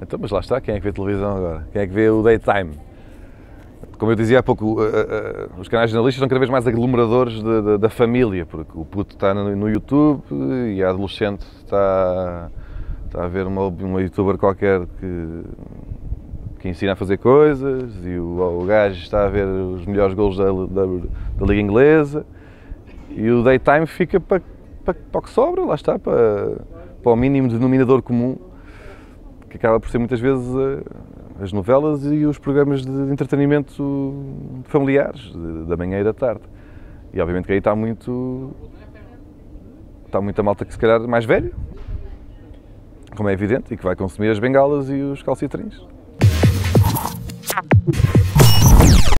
Então, mas lá está, quem é que vê televisão agora? Quem é que vê o daytime? Como eu dizia há pouco, os canais jornalistas são cada vez mais aglomeradores da família, porque o puto está no YouTube e a adolescente está a ver uma youtuber qualquer que ensina a fazer coisas, e o gajo está a ver os melhores golos da Liga Inglesa, e o daytime fica para o que sobra, lá está, para o mínimo denominador comum, que acaba por ser muitas vezes as novelas e os programas de entretenimento familiares, da manhã e da tarde. E obviamente que aí está muita malta que se calhar mais velha, como é evidente, e que vai consumir as bengalas e os calcitrins.